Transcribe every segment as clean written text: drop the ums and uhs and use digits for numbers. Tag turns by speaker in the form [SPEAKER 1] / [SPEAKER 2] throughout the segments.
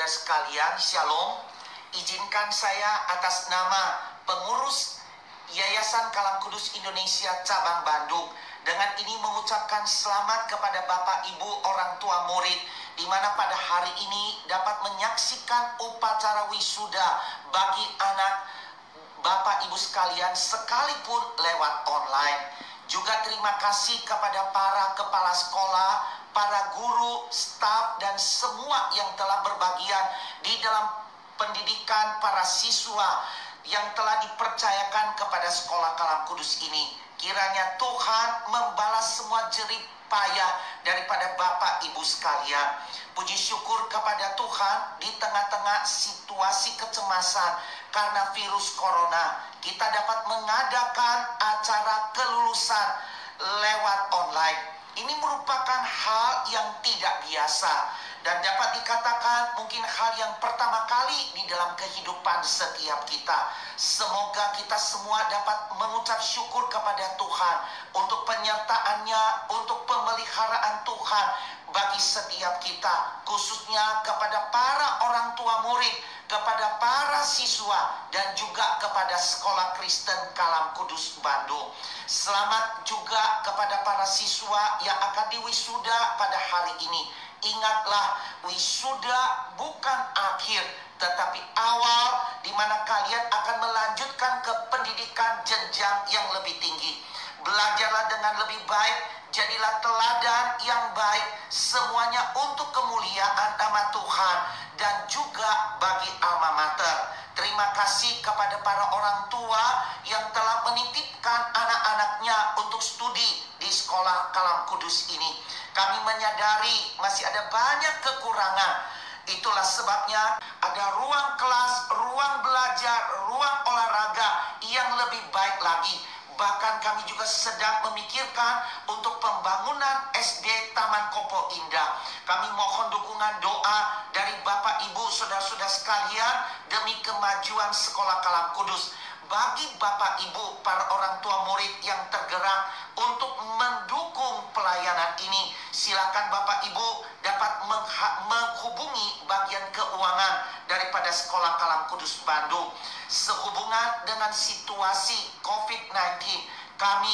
[SPEAKER 1] saudara-saudara sekalian, Shalom. Izinkan saya atas nama pengurus Yayasan Kalam Kudus Indonesia Cabang Bandung dengan ini mengucapkan selamat kepada Bapak Ibu orang tua murid, di mana pada hari ini dapat menyaksikan upacara wisuda bagi anak Bapak Ibu sekalian sekalipun lewat online. Juga terima kasih kepada para kepala sekolah, para guru, staf, dan semua yang telah berbagian di dalam pendidikan para siswa yang telah dipercayakan kepada sekolah Kalam Kudus ini. Kiranya Tuhan membalas semua jerih payah daripada Bapak Ibu sekalian. Puji syukur kepada Tuhan di tengah-tengah situasi kecemasan karena virus corona, kita dapat mengadakan acara kelulusan lewat online. Ini merupakan hal yang tidak biasa dan dapat dikatakan mungkin hal yang pertama kali di dalam kehidupan setiap kita. Semoga kita semua dapat mengucap syukur kepada Tuhan untuk penyertaannya, untuk pemeliharaan Tuhan bagi setiap kita, khususnya kepada para orang tua murid, kepada para siswa, dan juga kepada Sekolah Kristen Kalam Kudus Bandung. Selamat juga kepada para siswa yang akan diwisuda pada hari ini. Ingatlah, wisuda bukan akhir, tetapi awal di mana kalian akan melanjutkan ke pendidikan jenjang yang lebih tinggi. Belajarlah dengan lebih baik, jadilah teladan yang baik, semuanya untuk kemuliaan nama Tuhan dan juga bagi alma mater. Terima kasih kepada para orang tua yang telah menitipkan anak-anaknya untuk studi di sekolah Kalam Kudus ini. Kami menyadari masih ada banyak kekurangan. Itulah sebabnya ada ruang kelas, ruang belajar, ruang olahraga yang lebih baik lagi. Bahkan kami juga sedang memikirkan untuk pembangunan SD Taman Kopo Indah. Kami mohon dukungan doa dari Bapak Ibu saudara-saudara sekalian demi kemajuan sekolah Kalam Kudus. Bagi Bapak Ibu para orang tua murid yang tergerak untuk mendukung pelayanan ini, silakan Bapak Ibu dapat menghubungi bagian keuangan daripada Sekolah Kalam Kudus Bandung. Sehubungan dengan situasi COVID-19, kami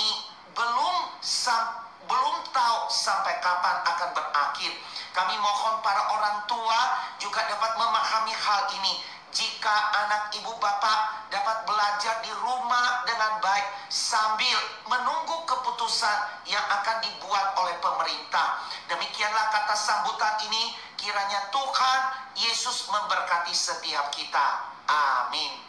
[SPEAKER 1] belum tahu sampai kapan akan berakhir. Kami mohon para orang tua juga dapat memahami hal ini. Jika anak ibu bapak dapat belajar di rumah dengan baik sambil menunggu keputusan yang akan dibuat oleh pemerintah. Demikianlah kata sambutan ini. Kiranya Tuhan Yesus memberkati setiap kita. Amin.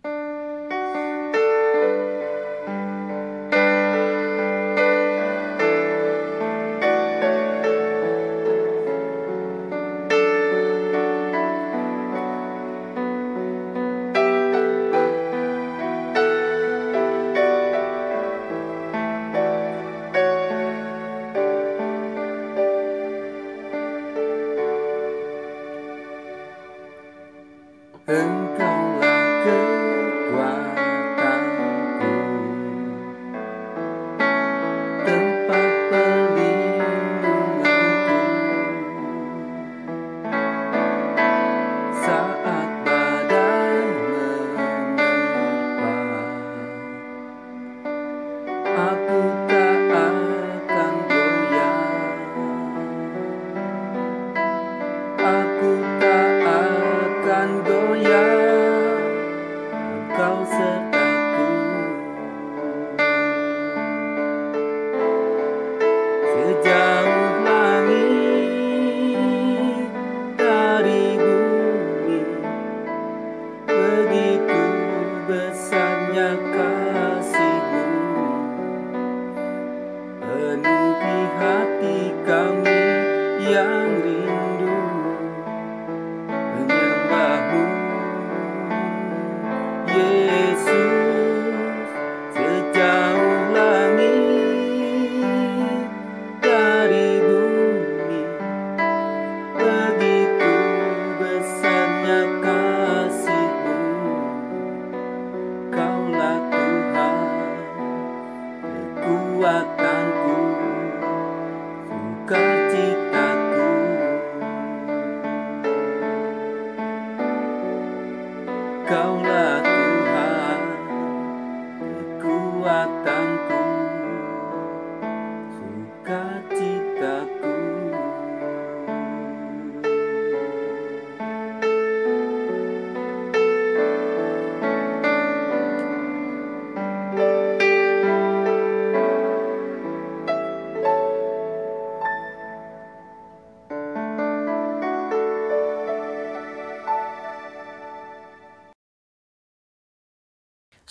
[SPEAKER 2] Engkaulah kekuatanku, tempat perlindunganku, saat badai menerpa. Aku tak akan goyah, aku tak akan goyah. Engkau sertaku, sejauh langit dari bumi, begitu besarnya kasih-Mu, penuhi hati kami yang rindu menyembah-Mu. Yesus, sejauh langit dari bumi, begitu besarnya kasih-Mu. Kaulah Tuhan, kekuatanku, sukacitaku.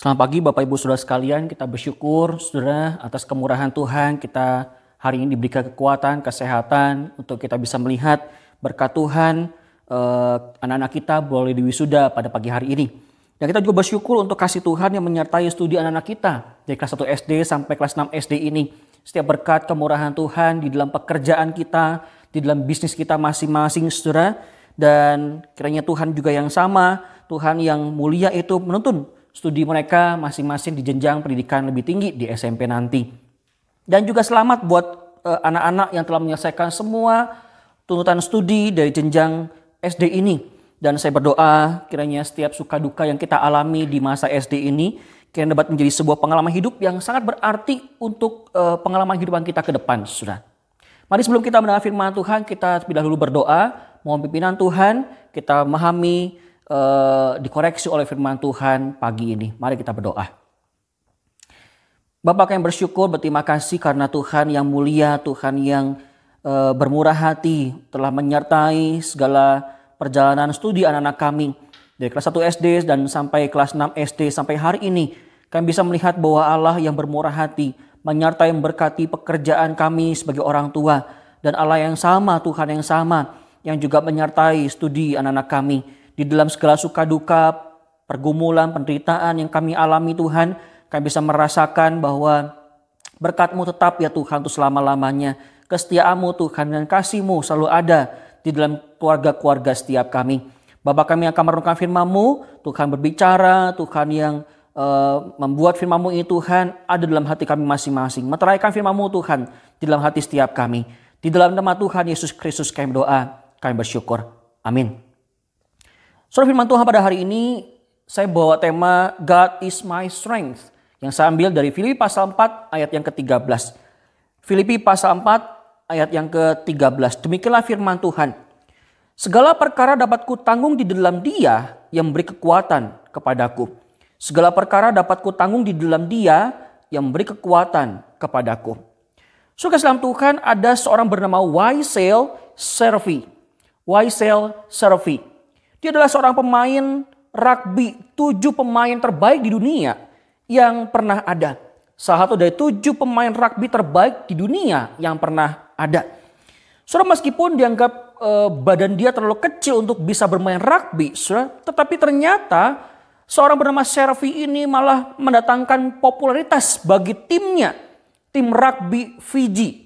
[SPEAKER 3] Selamat pagi Bapak Ibu Saudara sekalian, kita bersyukur Saudara atas kemurahan Tuhan kita hari ini diberikan kekuatan, kesehatan untuk kita bisa melihat berkat Tuhan anak-anak kita boleh diwisuda pada pagi hari ini. Dan kita juga bersyukur untuk kasih Tuhan yang menyertai studi anak-anak kita dari kelas 1 SD sampai kelas 6 SD ini. Setiap berkat kemurahan Tuhan di dalam pekerjaan kita, di dalam bisnis kita masing-masing Saudara. Dan kiranya Tuhan juga yang sama, Tuhan yang mulia itu menuntun studi mereka masing-masing di jenjang pendidikan lebih tinggi di SMP nanti. Dan juga selamat buat anak-anak yang telah menyelesaikan semua tuntutan studi dari jenjang SD ini. Dan saya berdoa kiranya setiap suka duka yang kita alami di masa SD ini kiranya dapat menjadi sebuah pengalaman hidup yang sangat berarti untuk pengalaman kehidupan kita ke depan, Saudara. Mari sebelum kita mendengar firman Tuhan, kita terlebih dahulu berdoa, mohon pimpinan Tuhan, kita memahami dikoreksi oleh firman Tuhan pagi ini. Mari kita berdoa. Bapa yang bersyukur, berterima kasih karena Tuhan yang mulia, Tuhan yang bermurah hati telah menyertai segala perjalanan studi anak-anak kami dari kelas 1 SD dan sampai kelas 6 SD sampai hari ini. Kami bisa melihat bahwa Allah yang bermurah hati menyertai memberkati pekerjaan kami sebagai orang tua, dan Allah yang sama, Tuhan yang sama yang juga menyertai studi anak-anak kami. Di dalam segala suka duka, pergumulan, penderitaan yang kami alami Tuhan, kami bisa merasakan bahwa berkat-Mu tetap ya Tuhan untuk selama-lamanya. Kesetiaan-Mu Tuhan dan kasih-Mu selalu ada di dalam keluarga-keluarga setiap kami. Bapak kami akan merenungkan firman-Mu, Tuhan berbicara, Tuhan yang membuat firman-Mu ini Tuhan ada dalam hati kami masing-masing. Meteraikan firman-Mu Tuhan di dalam hati setiap kami. Di dalam nama Tuhan Yesus Kristus kami berdoa, kami bersyukur. Amin. Saudara, firman Tuhan pada hari ini saya bawa tema God is my strength yang saya ambil dari Filipi pasal 4 ayat yang ke-13. Filipi pasal 4 ayat yang ke-13. Demikianlah firman Tuhan. Segala perkara dapat kutanggung di dalam Dia yang memberi kekuatan kepadaku. Segala perkara dapat kutanggung di dalam Dia yang memberi kekuatan kepadaku. Saudara dalam Tuhan, ada seorang bernama Waisel Servi. Waisel Servi. Dia adalah seorang pemain rugby, 7 pemain terbaik di dunia yang pernah ada. Salah satu dari 7 pemain rugby terbaik di dunia yang pernah ada. Saudara, meskipun dianggap badan dia terlalu kecil untuk bisa bermain rugby, saudara, tetapi ternyata seorang bernama Servi ini malah mendatangkan popularitas bagi timnya, tim rugby Fiji.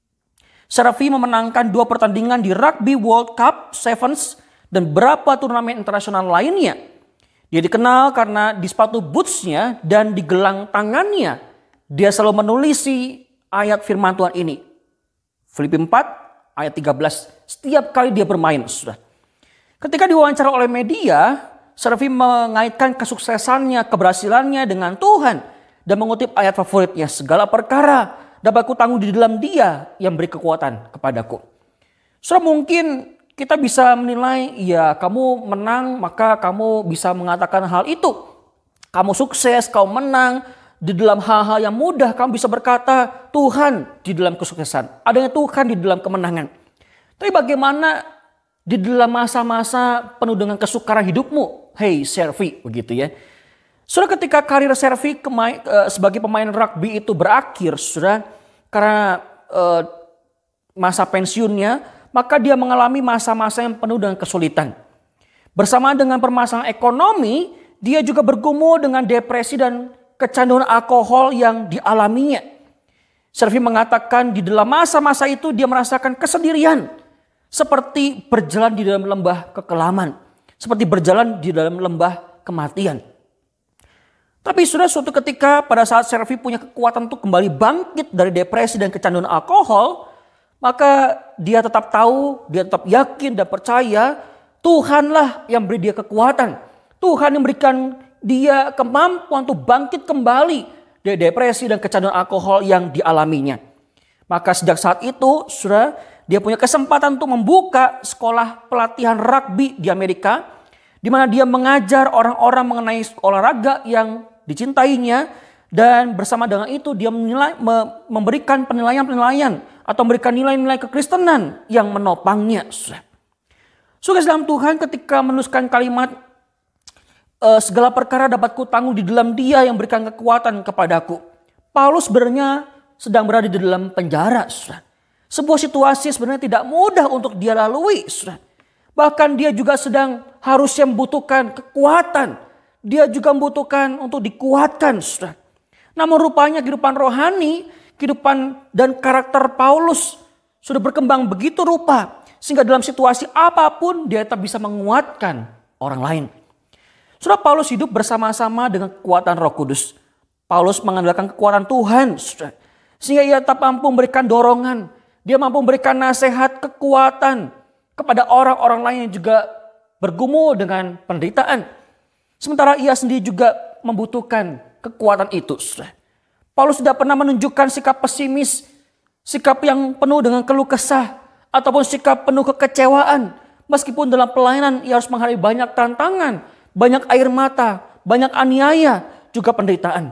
[SPEAKER 3] Servi memenangkan 2 pertandingan di Rugby World Cup Sevens dan beberapa turnamen internasional lainnya. Dia dikenal karena di sepatu bootsnya dan di gelang tangannya dia selalu menulisi ayat firman Tuhan ini. Filipi 4 ayat 13. Setiap kali dia bermain, sudah. Ketika diwawancara oleh media, Servi mengaitkan kesuksesannya, keberhasilannya dengan Tuhan dan mengutip ayat favoritnya, segala perkara dapat kutanggung di dalam Dia yang beri kekuatan kepadaku. Saudara, mungkin kita bisa menilai, ya kamu menang maka kamu bisa mengatakan hal itu. Kamu sukses, kamu menang di dalam hal-hal yang mudah, kamu bisa berkata Tuhan di dalam kesuksesan. Adanya Tuhan di dalam kemenangan. Tapi bagaimana di dalam masa-masa penuh dengan kesukaran hidupmu? Hey Servi, begitu ya. Saudara, ketika karir Servi sebagai pemain rugby itu berakhir, saudara, karena masa pensiunnya, maka dia mengalami masa-masa yang penuh dengan kesulitan. Bersamaan dengan permasalahan ekonomi, dia juga bergumul dengan depresi dan kecanduan alkohol yang dialaminya. Servi mengatakan di dalam masa-masa itu dia merasakan kesendirian. Seperti berjalan di dalam lembah kekelaman. Seperti berjalan di dalam lembah kematian. Tapi sudah suatu ketika pada saat Servi punya kekuatan untuk kembali bangkit dari depresi dan kecanduan alkohol, maka dia tetap tahu, dia tetap yakin dan percaya Tuhanlah yang beri dia kekuatan. Tuhan yang berikan dia kemampuan untuk bangkit kembali dari depresi dan kecanduan alkohol yang dialaminya. Maka sejak saat itu, saudara, dia punya kesempatan untuk membuka sekolah pelatihan rugby di Amerika, di mana dia mengajar orang-orang mengenai olahraga yang dicintainya, dan bersama dengan itu dia memberikan penilaian-penilaian atau memberikan nilai-nilai kekristenan yang menopangnya. Saudara dalam Tuhan, ketika menuliskan kalimat segala perkara dapat kutanggung di dalam Dia yang berikan kekuatan kepadaku. Paulus sebenarnya sedang berada di dalam penjara, saudara. Sebuah situasi sebenarnya tidak mudah untuk dia lalui, saudara. Bahkan dia juga sedang harusnya membutuhkan kekuatan. Dia juga membutuhkan untuk dikuatkan, saudara. Namun rupanya kehidupan rohani, kehidupan dan karakter Paulus sudah berkembang begitu rupa, sehingga dalam situasi apapun dia tetap bisa menguatkan orang lain. Saudara, Paulus hidup bersama-sama dengan kekuatan Roh Kudus. Paulus mengandalkan kekuatan Tuhan, saudara. Sehingga ia tetap mampu memberikan dorongan. Dia mampu memberikan nasihat, kekuatan kepada orang-orang lain yang juga bergumul dengan penderitaan. Sementara ia sendiri juga membutuhkan kekuatan itu, saudara. Paulus tidak pernah menunjukkan sikap pesimis, sikap yang penuh dengan keluh kesah, ataupun sikap penuh kekecewaan. Meskipun dalam pelayanan ia harus menghadapi banyak tantangan, banyak air mata, banyak aniaya, juga penderitaan.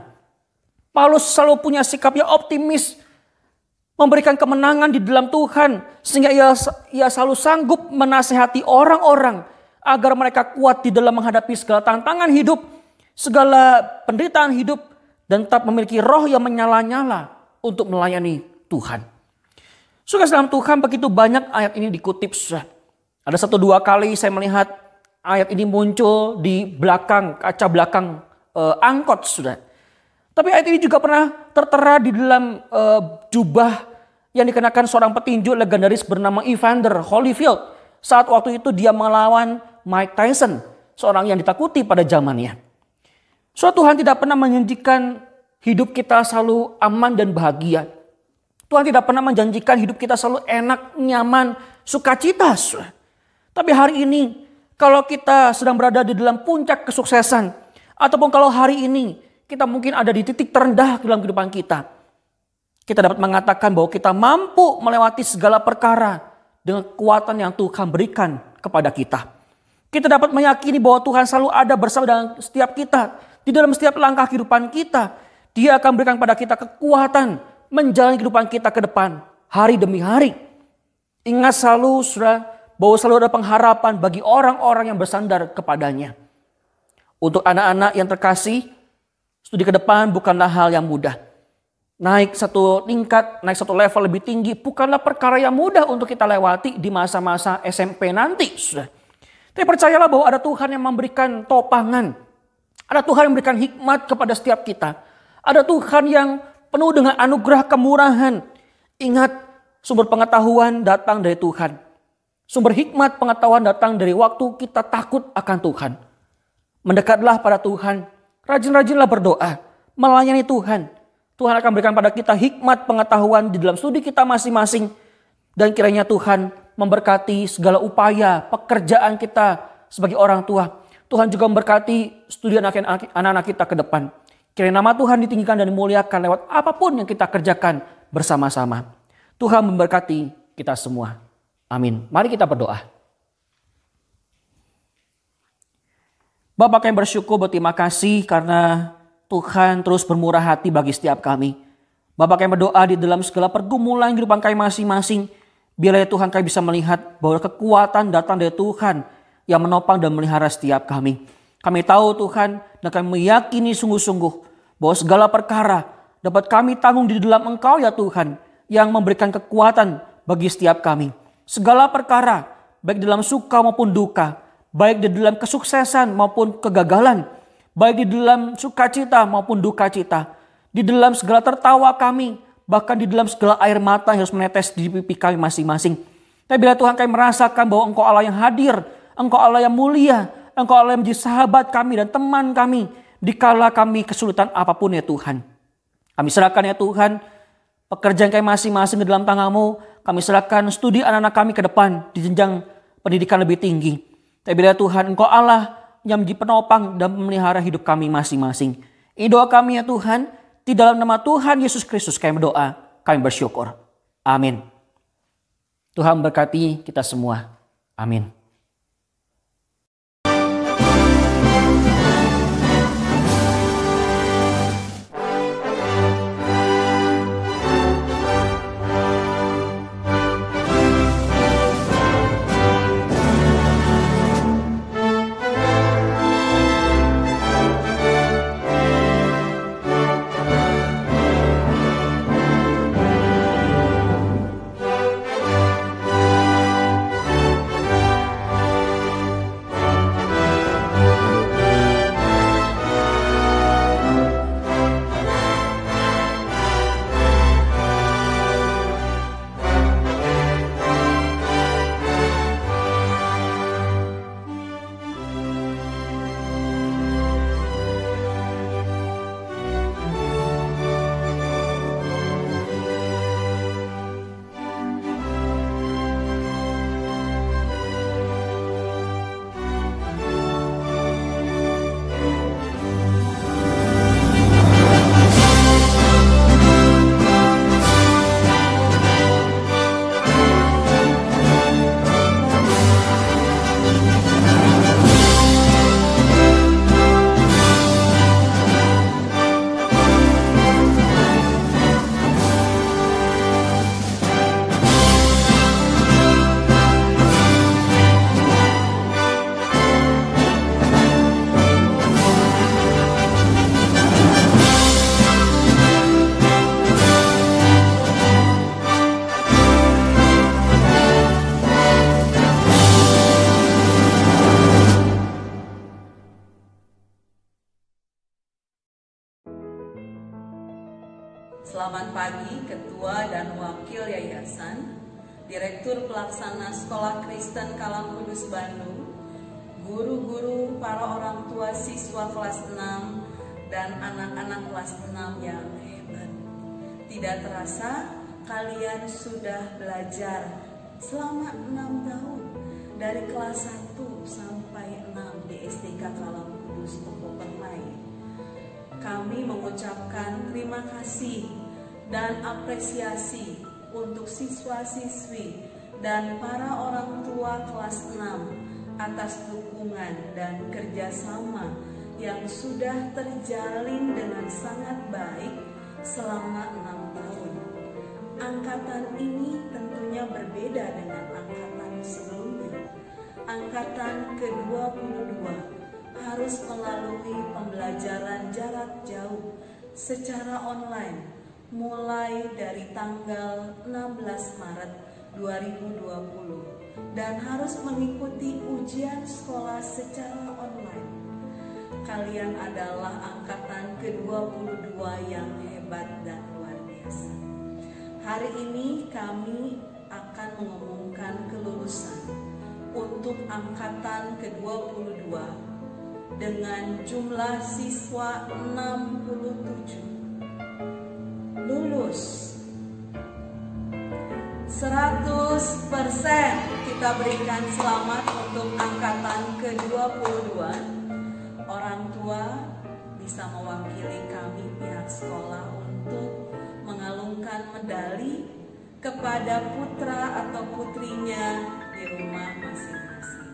[SPEAKER 3] Paulus selalu punya sikap yang optimis, memberikan kemenangan di dalam Tuhan, sehingga ia selalu sanggup menasehati orang-orang agar mereka kuat di dalam menghadapi segala tantangan hidup, segala penderitaan hidup, dan tetap memiliki roh yang menyala-nyala untuk melayani Tuhan. Saudara dalam Tuhan, begitu banyak ayat ini dikutip, saudara. Ada 1-2 kali saya melihat ayat ini muncul di belakang, kaca belakang angkot, saudara. Tapi ayat ini juga pernah tertera di dalam jubah yang dikenakan seorang petinju legendaris bernama Evander Holyfield. Saat waktu itu dia melawan Mike Tyson, seorang yang ditakuti pada zamannya. Saudara, Tuhan tidak pernah menjanjikan hidup kita selalu aman dan bahagia. Tuhan tidak pernah menjanjikan hidup kita selalu enak, nyaman, sukacita, saudara. Tapi hari ini, kalau kita sedang berada di dalam puncak kesuksesan, ataupun kalau hari ini kita mungkin ada di titik terendah dalam kehidupan kita, kita dapat mengatakan bahwa kita mampu melewati segala perkara dengan kekuatan yang Tuhan berikan kepada kita. Kita dapat meyakini bahwa Tuhan selalu ada bersama dengan setiap kita. Di dalam setiap langkah kehidupan kita, Dia akan berikan pada kita kekuatan menjalani kehidupan kita ke depan, hari demi hari. Ingat selalu, saudara, bahwa selalu ada pengharapan bagi orang-orang yang bersandar kepadanya. Untuk anak-anak yang terkasih, studi ke depan bukanlah hal yang mudah. Naik satu tingkat, naik satu level lebih tinggi bukanlah perkara yang mudah untuk kita lewati di masa-masa SMP nanti, saudara. Tapi percayalah bahwa ada Tuhan yang memberikan topangan. Ada Tuhan yang memberikan hikmat kepada setiap kita. Ada Tuhan yang penuh dengan anugerah kemurahan. Ingat, sumber pengetahuan datang dari Tuhan. Sumber hikmat pengetahuan datang dari waktu kita takut akan Tuhan. Mendekatlah pada Tuhan. Rajin-rajinlah berdoa. Melayani Tuhan. Tuhan akan berikan pada kita hikmat pengetahuan di dalam studi kita masing-masing. Dan kiranya Tuhan memberkati segala upaya pekerjaan kita sebagai orang tua. Tuhan juga memberkati studi anak-anak kita ke depan. Kiranya nama Tuhan ditinggikan dan dimuliakan lewat apapun yang kita kerjakan bersama-sama. Tuhan memberkati kita semua. Amin. Mari kita berdoa. Bapa, kami bersyukur, berterima kasih karena Tuhan terus bermurah hati bagi setiap kami. Bapa, kami berdoa di dalam segala pergumulan kehidupan kami masing-masing. Biarlah Tuhan kami bisa melihat bahwa kekuatan datang dari Tuhan yang menopang dan melihara setiap kami. Kami tahu Tuhan dan kami meyakini sungguh-sungguh bahwa segala perkara dapat kami tanggung di dalam Engkau ya Tuhan yang memberikan kekuatan bagi setiap kami. Segala perkara baik dalam suka maupun duka, baik di dalam kesuksesan maupun kegagalan, baik di dalam sukacita maupun duka cita, di dalam segala tertawa kami, bahkan di dalam segala air mata yang harus menetes di pipi kami masing-masing. Tapi bila Tuhan kami merasakan bahwa Engkau Allah yang hadir, Engkau Allah yang mulia, Engkau Allah yang menjadi sahabat kami dan teman kami, dikala kami kesulitan apapun ya Tuhan. Kami serahkan ya Tuhan, pekerjaan kami masing-masing di dalam tangan-Mu. Kami serahkan studi anak-anak kami ke depan di jenjang pendidikan lebih tinggi. Tapi bila Tuhan, Engkau Allah yang menjadi penopang dan memelihara hidup kami masing-masing. Ini doa kami ya Tuhan, di dalam nama Tuhan Yesus Kristus kami berdoa, kami bersyukur. Amin. Tuhan berkati kita semua. Amin.
[SPEAKER 4] Stefani, Ketua dan Wakil Yayasan, Direktur Pelaksana Sekolah Kristen Kalam Kudus Bandung, guru-guru, para orang tua siswa kelas 6, dan anak-anak kelas 6 yang hebat. Tidak terasa kalian sudah belajar selama 6 tahun dari kelas 1 sampai 6 di STK Kalam Kudus Toko Permai. Kami mengucapkan terima kasih dan apresiasi untuk siswa-siswi dan para orang tua kelas 6 atas dukungan dan kerjasama yang sudah terjalin dengan sangat baik selama 6 tahun. Angkatan ini tentunya berbeda dengan angkatan sebelumnya. Angkatan ke-22 harus melalui pembelajaran jarak jauh secara online mulai dari tanggal 16 Maret 2020 dan harus mengikuti ujian sekolah secara online. Kalian adalah angkatan ke-22 yang hebat dan luar biasa. Hari ini kami akan mengumumkan kelulusan untuk angkatan ke-22 dengan jumlah siswa 67. Lulus 100%. Kita berikan selamat untuk angkatan ke-22. Orang tua bisa mewakili kami pihak sekolah untuk mengalungkan medali kepada putra atau putrinya di rumah masing-masing.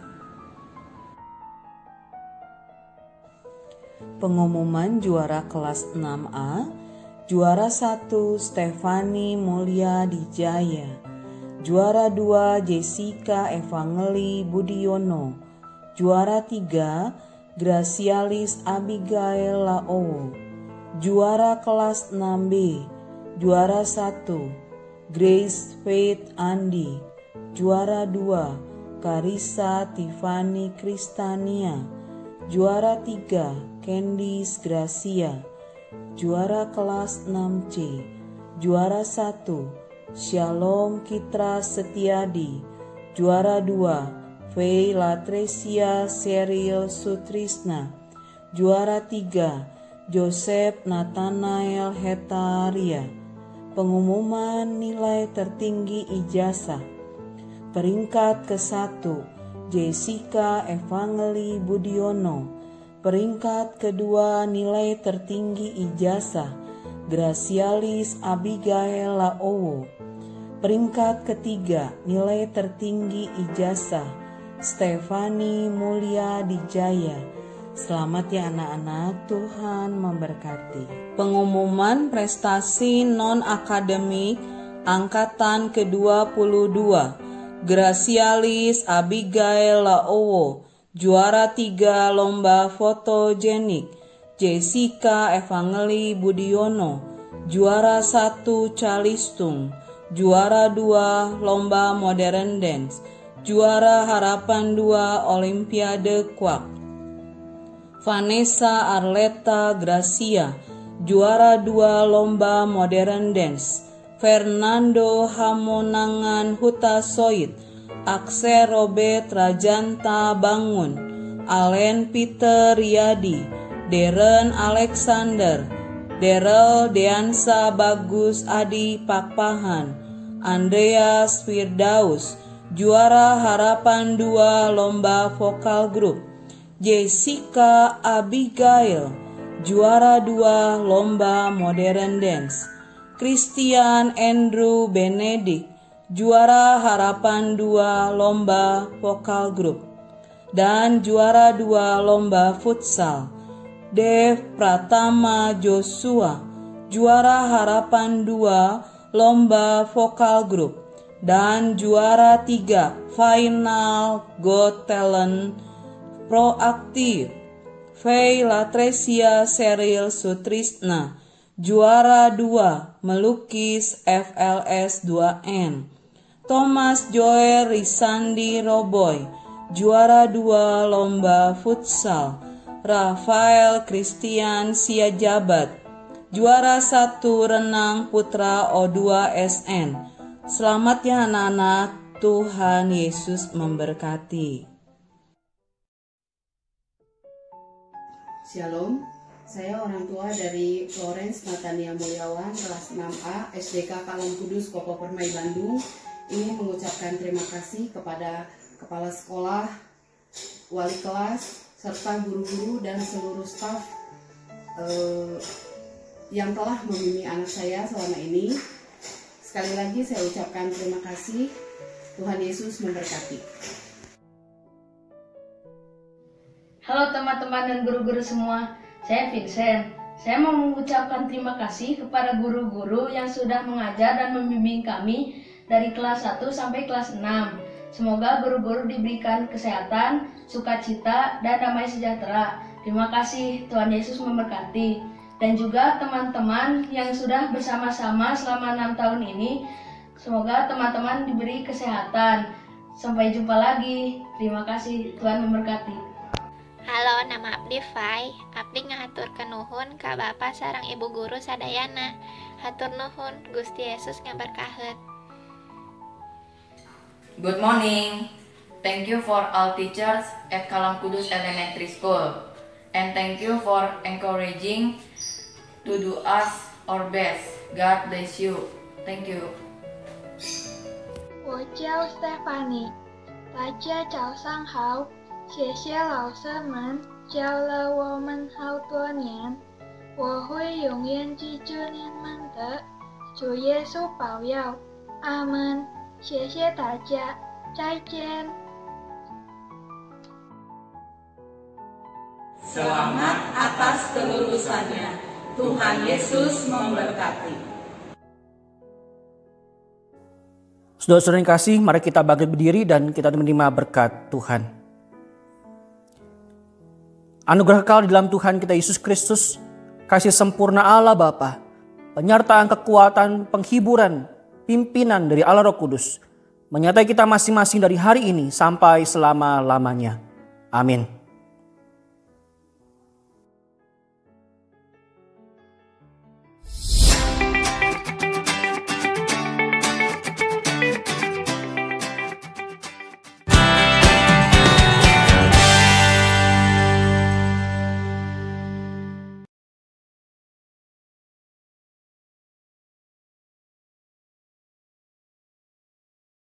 [SPEAKER 4] Pengumuman juara kelas 6A. Juara 1 Stefani Mulya Dijaya. Juara 2 Jessica Evangeli Budiono. Juara 3 Gracialis Abigail Laowo. Juara kelas 6B. Juara 1 Grace Faith Andi. Juara 2 Karissa Tiffany Kristania. Juara 3 Candice Gracia. Juara kelas 6C. Juara 1 Shalom Kitra Setiadi. Juara 2 Faye Latresia Seril Sutrisna. Juara 3 Joseph Nathanael Hetaria. Pengumuman nilai tertinggi ijazah. Peringkat ke-1 Jessica Evangeli Budiono. Peringkat kedua nilai tertinggi ijazah Gracialis Abigail Laowo. Peringkat ketiga nilai tertinggi ijazah Stefani Mulya Dijaya. Selamat ya anak-anak, Tuhan memberkati. Pengumuman prestasi non-akademik angkatan ke-22. Gracialis Abigail Laowo, juara 3 lomba fotogenik. Jessica Evangeli Budiono, juara 1 calistung. Juara 2 lomba modern dance. Juara harapan 2 olimpiade kuak. Vanessa Arleta Gracia, juara 2 lomba modern dance. Fernando Hamonangan Huta Soit, Akse Robert Rajanta Bangun, Alen Peter Riyadi, Darren Alexander, Daryl Deansa Bagus Adi Pakpahan, Andreas Firdaus, juara harapan 2 lomba vokal grup. Jessica Abigail, juara 2 lomba modern dance. Christian Andrew Benedict, juara harapan 2 lomba vokal grup. Dan juara 2 lomba futsal. Dev Pratama Joshua, juara harapan 2 lomba vokal grup. Dan juara 3 final Got Talent proaktif. Faye Latresia Seril Sutrisna, juara 2 melukis FLS 2N. Thomas Joel Risandi Roboy, juara 2 lomba futsal. Rafael Christian Siajabat, Juara 1 renang putra O2 SN. Selamat ya anak-anak, Tuhan Yesus memberkati.
[SPEAKER 5] Shalom, saya orang tua dari Florence Natania Mulyawan, kelas 6A, SDK Kalam Kudus, Kopo Permai, Bandung. Ingin mengucapkan terima kasih kepada kepala sekolah, wali kelas, serta guru-guru dan seluruh staf yang telah membimbing anak saya selama ini. Sekali lagi saya ucapkan terima kasih. Tuhan Yesus memberkati.
[SPEAKER 6] Halo teman-teman dan guru-guru semua, saya Vincent. Saya mau mengucapkan terima kasih kepada guru-guru yang sudah mengajar dan membimbing kami dari kelas 1 sampai kelas 6. Semoga guru-guru diberikan kesehatan, sukacita, dan damai sejahtera. Terima kasih, Tuhan Yesus memberkati. Dan juga teman-teman yang sudah bersama-sama selama 6 tahun ini, semoga teman-teman diberi kesehatan. Sampai jumpa lagi. Terima kasih, Tuhan memberkati.
[SPEAKER 7] Halo, nama Abdi Fai. Abdi ngahaturkeun nuhun ka Bapak sareng Ibu guru sadayana. Hatur nuhun, Gusti Yesus ngaberkaheun.
[SPEAKER 8] Good morning. Thank you for all teachers at Kalam Kudus Elementary School. And thank you for encouraging to do us our best. God bless you. Thank you.
[SPEAKER 9] 我叫 Stephanie， 大家早上好，谢谢老师们教了我们好多年，我会永远记住你们的，主耶稣保佑，阿门。谢谢大家，再见。
[SPEAKER 4] Selamat atas kelulusannya. Tuhan Yesus memberkati.
[SPEAKER 3] Saudara-saudara yang kasih, mari kita bangkit berdiri dan kita menerima berkat Tuhan. Anugerah kekal di dalam Tuhan kita Yesus Kristus, kasih sempurna Allah Bapa, penyertaan kekuatan, penghiburan, pimpinan dari Allah Roh Kudus, menyertai kita masing-masing dari hari ini sampai selama-lamanya. Amin.